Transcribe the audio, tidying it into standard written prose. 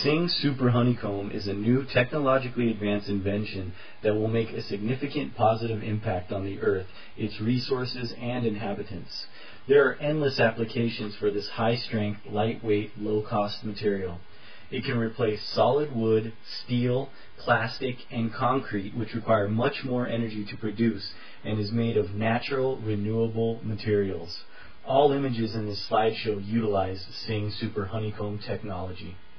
Sing Super Honeycomb is a new technologically advanced invention that will make a significant positive impact on the Earth, its resources, and inhabitants. There are endless applications for this high-strength, lightweight, low-cost material. It can replace solid wood, steel, plastic, and concrete, which require much more energy to produce, and is made of natural, renewable materials. All images in this slideshow utilize Sing Super Honeycomb technology.